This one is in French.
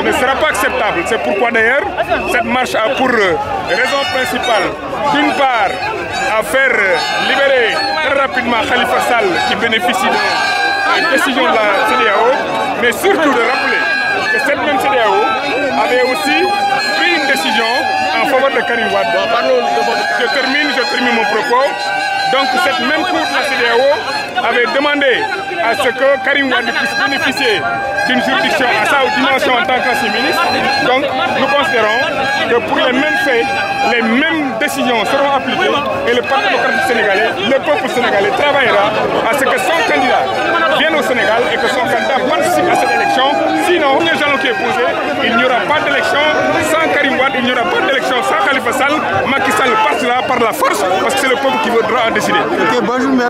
ne sera pas acceptable. C'est pourquoi d'ailleurs, cette marche a pour raison principale, d'une part, à faire libérer très rapidement Khalifa Sall qui bénéficie de décision de la CEDEAO, mais surtout de rappeler que cette même CEDEAO avait aussi pris une décision en faveur de Karim Wade. Je termine mon propos. Donc cette même cour de la CEDEAO avait demandé à ce que Karim Wade puisse bénéficier d'une juridiction à sa dimension en tant qu'ancien ministre. Donc nous considérons que pour les mêmes faits, les mêmes décisions seront appliquées et le Parti démocratique sénégalais, le peuple sénégalais travaillera à ce que son candidat vienne au Sénégal et que son candidat participe à cette élection. Sinon, le jalon qui est posé, il n'y aura pas d'élection sans Karim Wade, il n'y aura pas d'élection sans Khalifa Sall. Macky Sall partira par la force parce que c'est le peuple qui voudra en décider.